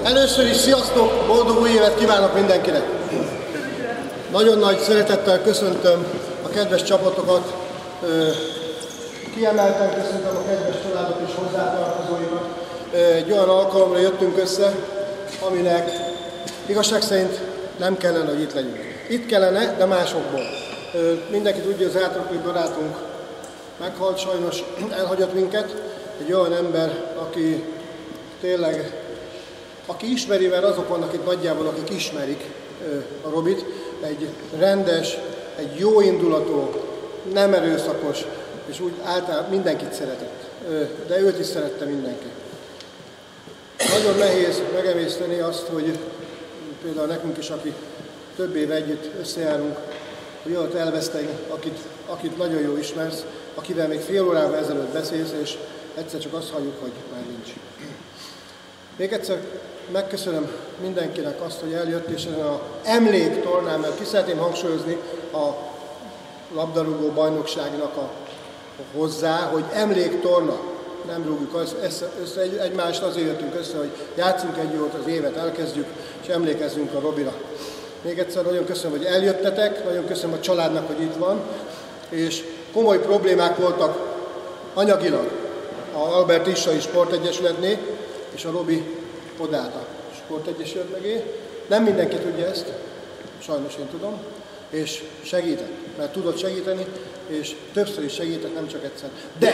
Először is sziasztok, boldog új évet kívánok mindenkinek! Nagyon nagy szeretettel köszöntöm a kedves csapatokat, kiemelten köszöntöm a kedves családot és hozzátartozóimat. Egy olyan alkalomra jöttünk össze, aminek igazság szerint nem kellene, hogy itt legyünk. Itt kellene, de másokból. Mindenki tudja, az átrakói barátunk meghalt, sajnos elhagyott minket. Egy olyan ember, aki tényleg, aki ismeri, mert azok vannak itt nagyjából, akik ismerik a Robit, egy rendes, egy jó indulatú, nem erőszakos, és úgy általában mindenkit szeretett, de őt is szerette mindenki. Nagyon nehéz megemészteni azt, hogy például nekünk is, aki több éve együtt összejárunk, hogy ott elvesztek, akit nagyon jól ismersz, akivel még fél órával ezelőtt beszélsz, és egyszer csak azt halljuk, hogy már nincs. Még egyszer megköszönöm mindenkinek azt, hogy eljött, és ezen az emléktornán, mert ki szeretném hangsúlyozni a labdarúgó bajnokságnak hozzá, hogy emléktorna. Nem rúgjuk össze egymást, azért jöttünk össze, hogy játszunk egy jót, az évet elkezdjük, és emlékezzünk a Robira. Még egyszer nagyon köszönöm, hogy eljöttetek, nagyon köszönöm a családnak, hogy itt van, és komoly problémák voltak anyagilag az Albert Irsai Sportegyesületnél, és a Robi odaállt a Sportegyesület mögé. Nem mindenki tudja ezt, sajnos én tudom, és segített, mert tudott segíteni, és többször is segített, nem csak egyszer. De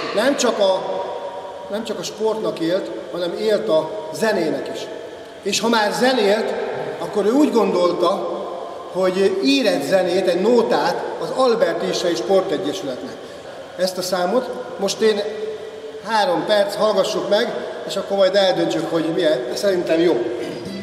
nem csak a sportnak élt, hanem élt a zenének is. És ha már zenélt, akkor ő úgy gondolta, hogy ír egy zenét, egy nótát az Albert Irsai Sportegyesületnek. Ezt a számot most én 3 perc hallgassuk meg, és akkor majd eldöntsük, hogy milyen, szerintem jó.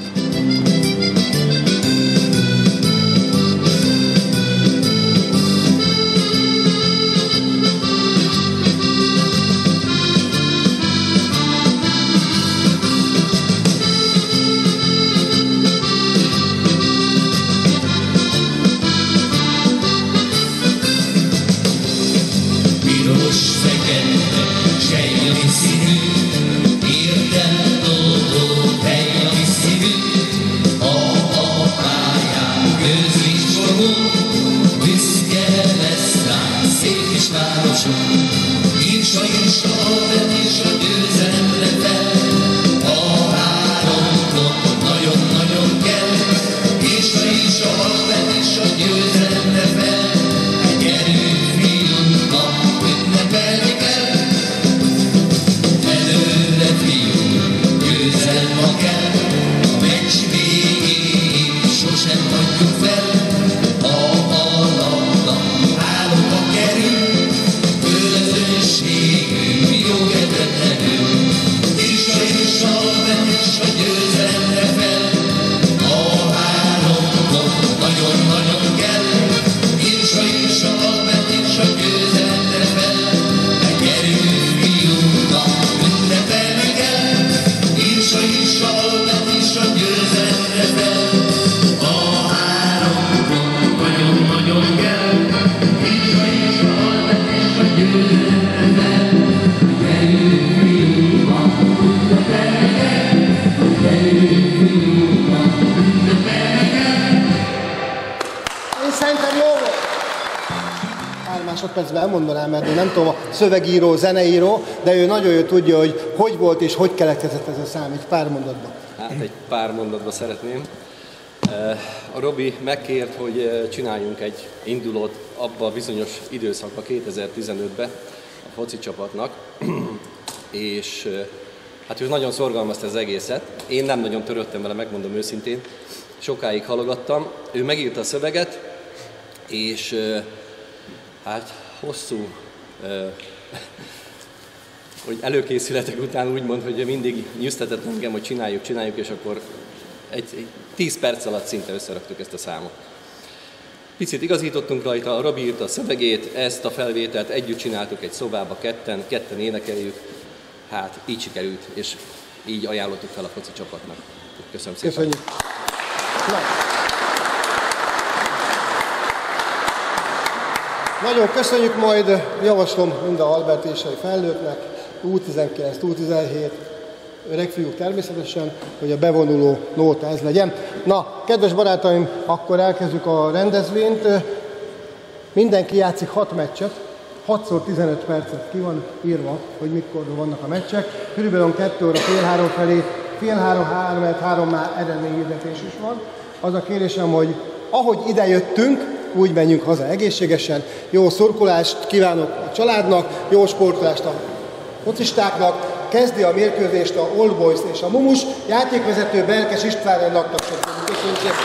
Másodpercben elmondanám, mert én nem tudom, a szövegíró, zeneíró, de ő nagyon jól tudja, hogy volt és hogy keletkezett ez a szám, egy pár mondatban. Hát egy pár mondatban szeretném. A Robi megkért, hogy csináljunk egy indulót abba a bizonyos időszakba, 2015-ben a foci csapatnak, és hát ő nagyon szorgalmazta az egészet. Én nem nagyon törődtem vele, megmondom őszintén. Sokáig halogattam. Ő megírta a szöveget, és hát hosszú hogy előkészületek után úgymond, hogy mindig nyűztetett engem, hogy csináljuk, és akkor egy 10 perc alatt szinte összeraktuk ezt a számot. Picit igazítottunk rajta, a Robi írta a szövegét, ezt a felvételt együtt csináltuk egy szobába, ketten énekeljük, hát így sikerült, és így ajánlottuk fel a foci csapatnak. Köszönöm szépen. Köszönjük. Nagyon köszönjük, majd javaslom mind a Albert Irsai felnőttnek, U19, U17, öregfiúk természetesen, hogy a bevonuló nóta ez legyen. Na, kedves barátaim, akkor elkezdjük a rendezvényt. Mindenki játszik 6 meccset, 6x15 percet ki van írva, hogy mikor vannak a meccsek. Körülbelül 2 óra, fél 3 felé, fél 3 már eredményhirdetés is van. Az a kérésem, hogy ahogy ide jöttünk, úgy menjünk haza egészségesen. Jó szurkolást kívánok a családnak, jó sportolást a focistáknak. Kezdi a mérkőzést a Old Boys és a Mumus. Játékvezető Berkes István laktak. Köszönjük szépen!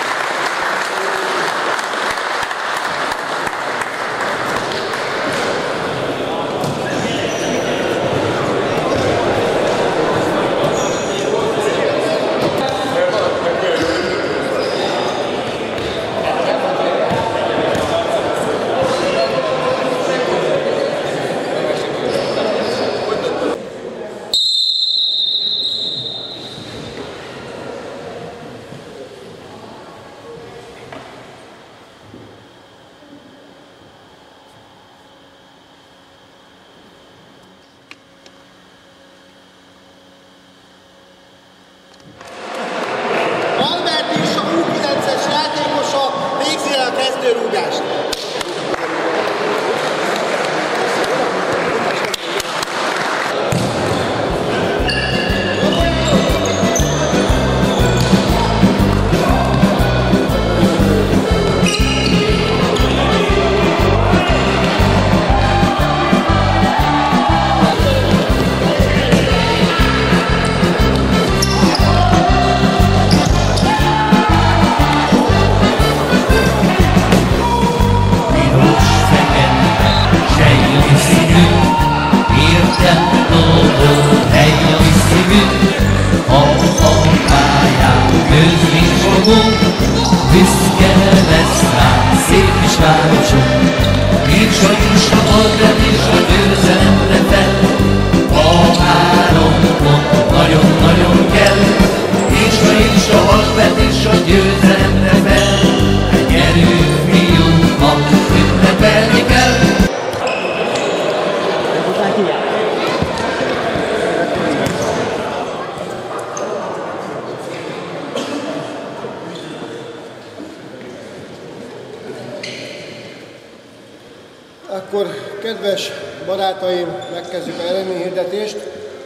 Akkor, kedves barátaim, megkezdjük a eredményhirdetést.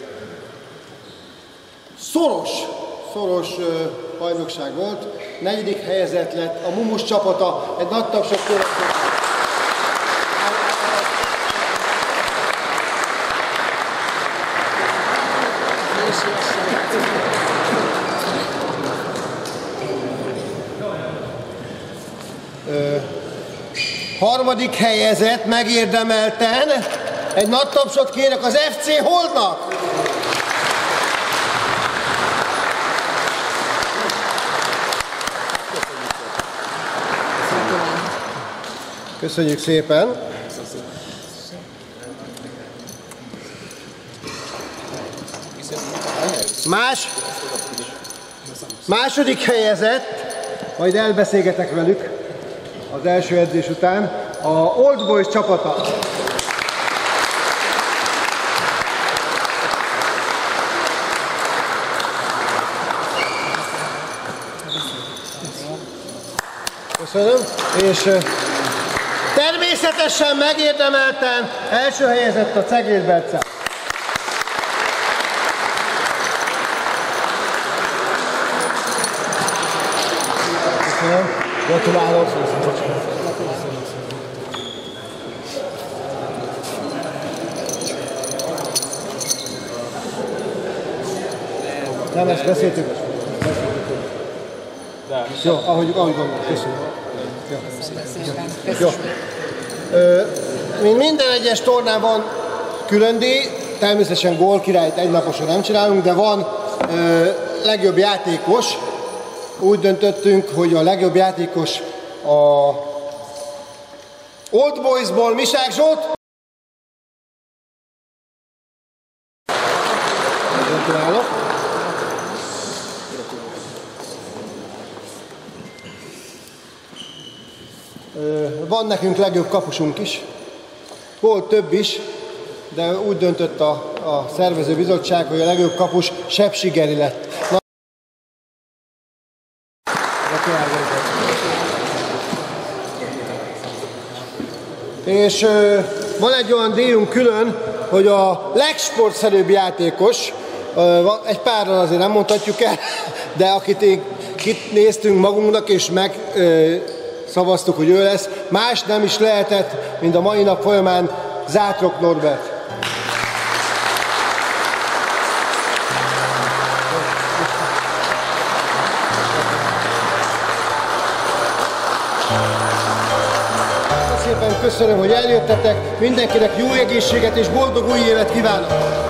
Szoros bajnokság volt. 4. helyezett lett a Mumus csapata. Egy nagy tapsot következett. Harmadik helyezett, megérdemelten. Egy nagy tapsot kérek az FC Holdnak. Köszönjük szépen. Második helyezett, majd elbeszélgetek velük az első edzés után, a Old Boys csapata. Köszönöm, és természetesen megérdemelten első helyezett a Cegléd Bence. Köszönöm, gratulálok. Nem, ezt beszéltük. Jó, ahogy gondolom. Köszönöm. Jó. Mint minden egyes tornán van külön díj, természetesen gólkirályt egynaposan nem csinálunk, de van legjobb játékos. Úgy döntöttünk, hogy a legjobb játékos a Old Boysból Misák Zsolt. Gratulálok. Van nekünk legjobb kapusunk is. Volt több is, de úgy döntött a szervező bizottság, hogy a legjobb kapus Sepsigeri lett. És van egy olyan díjunk külön, hogy a legsportszerűbb játékos, egy párral azért nem mondhatjuk el, de akit néztünk magunknak és megszavaztuk, hogy ő lesz, más nem is lehetett, mint a mai nap folyamán Zátrok Norbert. Szépen köszönöm, hogy eljöttetek, mindenkinek jó egészséget és boldog új évet kívánok!